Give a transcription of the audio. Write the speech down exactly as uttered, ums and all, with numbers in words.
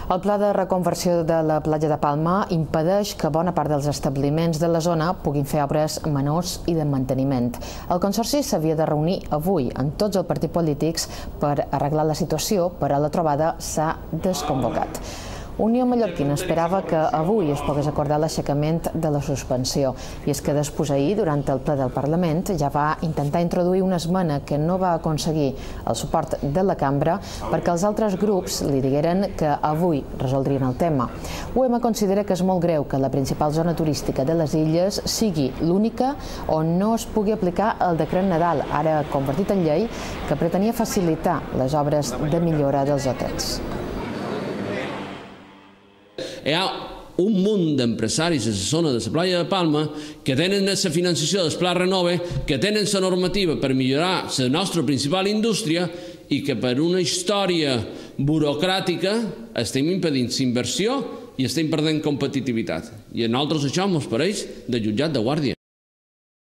El pla de reconversió de la platja de Palma impedeix que bona part dels establiments de la zona puguin fer obres menors i de manteniment. El Consorci s'havia de reunir avui amb tots els partits polítics per arreglar la situació, però la trobada s'ha desconvocat. Unió Mallorquina esperava que avui es pogués acordar l'aixecament de la suspensió. I és que després ahir, durant el ple del Parlament, ja va intentar introduir una esmena que no va aconseguir el suport de la cambra perquè els altres grups li digueren que avui resoldrien el tema. U E M considera que és molt greu que la principal zona turística de les illes sigui l'única on no es pugui aplicar el decret Nadal, ara convertit en llei, que pretenia facilitar les obres de millora dels hotels. Hi ha un munt d'empresaris a la zona de la platja de Palma que tenen la financiació del Pla Renove, que tenen la normativa per millorar la nostra principal indústria i que per una història burocràtica estem impedint la inversió i estem perdent competitivitat. I a nosaltres això ens pareix de jutjat de guàrdia.